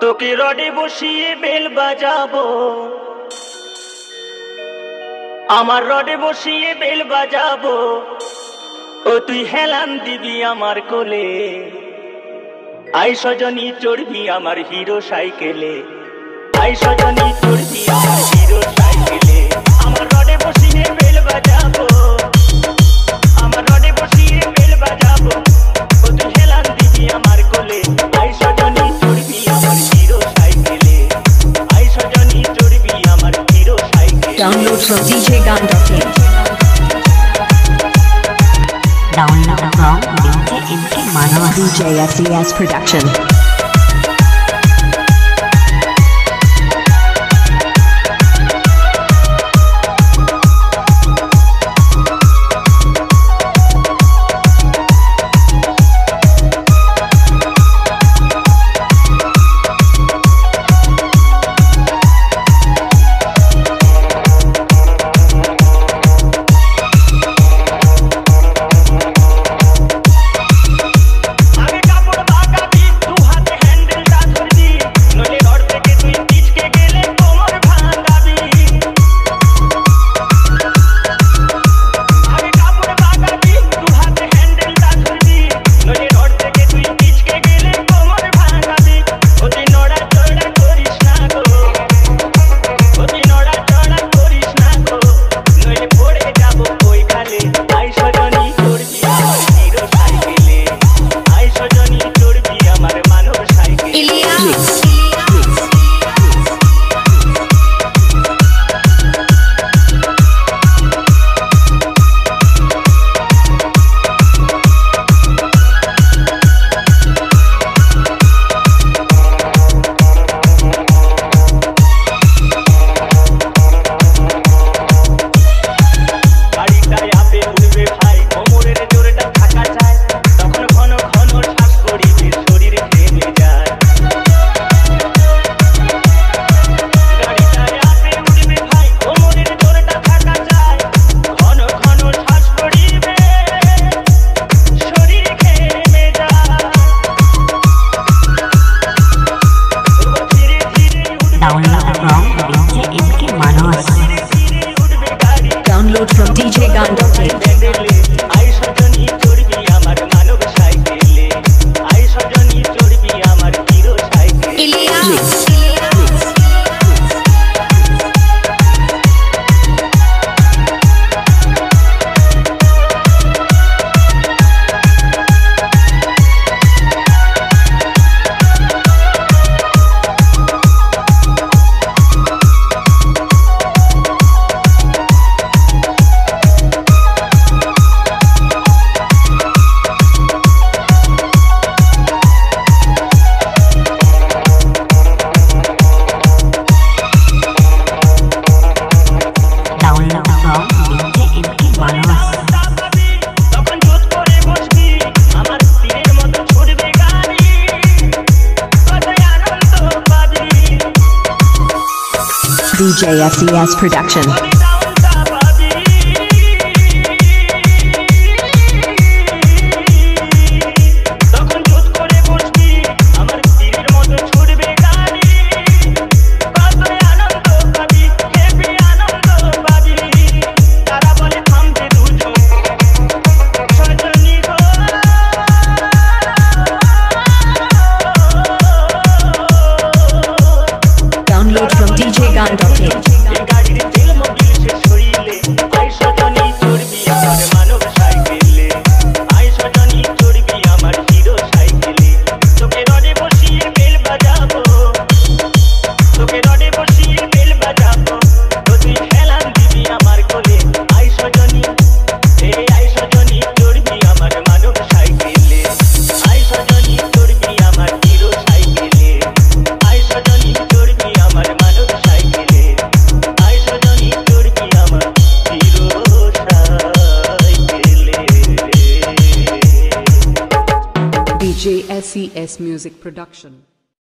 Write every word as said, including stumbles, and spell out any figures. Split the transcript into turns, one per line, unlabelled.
তোকে রডে বসিয়ে বেল বাজাবো, আমার রডে বসিয়ে বেল বাজাবো, ও তুই হেলান দিবি আমার কোলে। আই সজনী চড়বি আমার হিরো সাইকেলে, আই সজনী চড়বি আমার হিরো সাইকেলে। আমার রডে বসিয়ে বেল বাজাবো, আমার রডে বসিয়ে বেল বাজাবো, ও তুই হেলান দিবি আমার কোলে। আই সজনী চড়বি আমার হিরো সাইকেলে, আই সজনী চড়বি আমার হিরো সাইকেলে।
Download from D J Gan dot in.
Download from D J M K Manohar.
D J S E S Production. Download from D J Gan dot in.
আই সজনী চড়বি আমার মানব সাইকেলে, আই সজনী চড়বি আমার হিরো সাইকেলে।
D J S E S Production. Download from D J Gan dot in.
D J S E S Music Production.